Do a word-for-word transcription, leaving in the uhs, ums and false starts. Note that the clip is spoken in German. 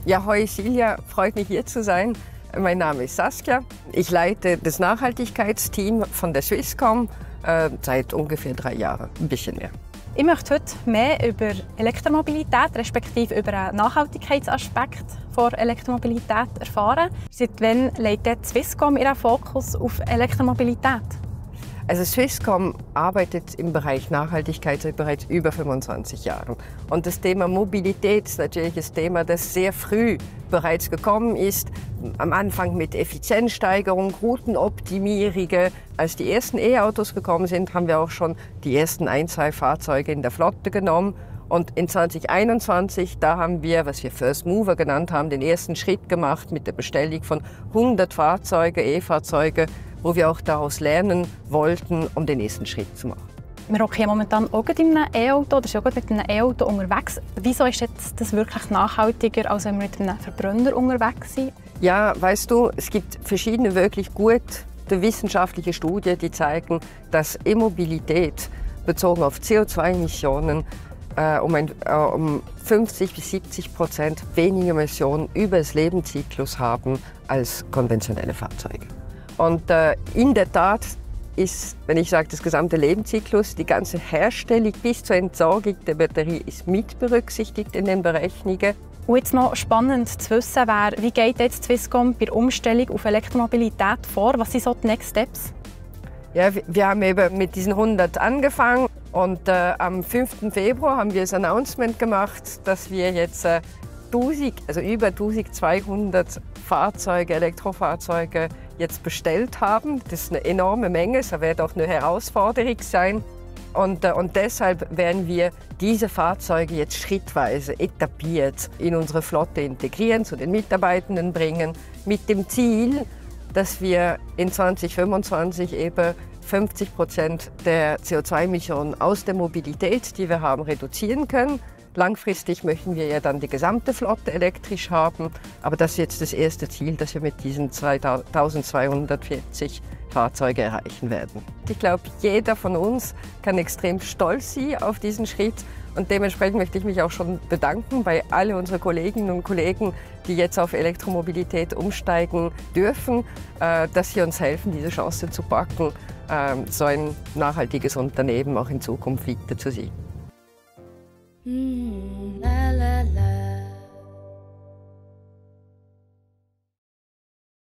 Ja, hoi Silja, freut mich hier zu sein. Mein Name ist Saskia. Ich leite das Nachhaltigkeitsteam von der Swisscom äh, seit ungefähr drei Jahren, ein bisschen mehr. Ich möchte heute mehr über Elektromobilität, respektive über einen Nachhaltigkeitsaspekt von Elektromobilität erfahren. Seit wann legt die Swisscom ihren Fokus auf Elektromobilität? Also Swisscom arbeitet im Bereich Nachhaltigkeit seit bereits über fünfundzwanzig Jahren. Und das Thema Mobilität ist natürlich ein Thema, das sehr früh bereits gekommen ist. Am Anfang mit Effizienzsteigerung, Routenoptimierung. Als die ersten E-Autos gekommen sind, haben wir auch schon die ersten ein, zwei Fahrzeuge in der Flotte genommen. Und in zwanzig einundzwanzig, da haben wir, was wir First Mover genannt haben, den ersten Schritt gemacht mit der Bestellung von hundert Fahrzeugen, E-Fahrzeuge, wo wir auch daraus lernen wollten, um den nächsten Schritt zu machen. Wir hocken ja momentan auch in einem E-Auto oder sind auch mit einem E-Auto unterwegs. Wieso ist jetzt das wirklich nachhaltiger, als wenn wir mit einem Verbrenner unterwegs sind? Ja, weißt du, es gibt verschiedene wirklich gute wissenschaftliche Studien, die zeigen, dass E-Mobilität bezogen auf C O zwei Emissionen äh, um, ein, äh, um fünfzig bis siebzig Prozent weniger Emissionen über das Lebenszyklus haben als konventionelle Fahrzeuge. Und äh, in der Tat ist, wenn ich sage, das gesamte Lebenszyklus, die ganze Herstellung bis zur Entsorgung der Batterie ist mit berücksichtigt in den Berechnungen. Und jetzt noch spannend zu wissen wäre, wie geht jetzt Swisscom bei der Umstellung auf Elektromobilität vor? Was sind so die Next Steps? Ja, wir haben eben mit diesen hundert angefangen und äh, am fünften Februar haben wir das Announcement gemacht, dass wir jetzt äh, tausend, also über eintausendzweihundert Fahrzeuge, Elektrofahrzeuge jetzt bestellt haben. Das ist eine enorme Menge, es wird auch eine Herausforderung sein. Und, äh, und deshalb werden wir diese Fahrzeuge jetzt schrittweise etabliert in unsere Flotte integrieren, zu den Mitarbeitenden bringen, mit dem Ziel, dass wir in zwanzig fünfundzwanzig eben fünfzig Prozent der C O zwei Emissionen aus der Mobilität, die wir haben, reduzieren können. Langfristig möchten wir ja dann die gesamte Flotte elektrisch haben, aber das ist jetzt das erste Ziel, das wir mit diesen zweitausendzweihundertvierzig Fahrzeugen erreichen werden. Ich glaube, jeder von uns kann extrem stolz sein auf diesen Schritt und dementsprechend möchte ich mich auch schon bedanken bei all unseren Kolleginnen und Kollegen, die jetzt auf Elektromobilität umsteigen dürfen, dass sie uns helfen, diese Chance zu packen, so ein nachhaltiges Unternehmen auch in Zukunft weiterzusehen. Mm.